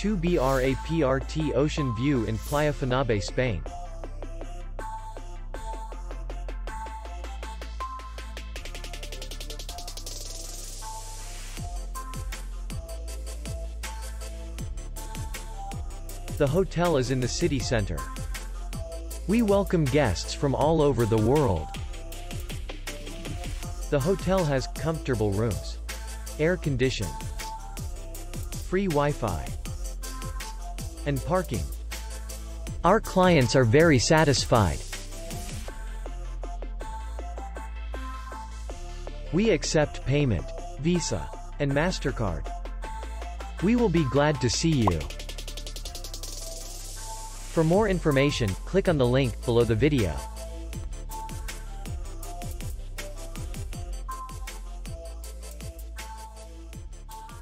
2 BR Aprt Ocean View in Playa Fanabe, Spain. The hotel is in the city center. We welcome guests from all over the world. The hotel has comfortable rooms, air-conditioned, free Wi-Fi, and parking. Our clients are very satisfied. We accept payment, Visa, and MasterCard. We will be glad to see you. For more information, click on the link below the video.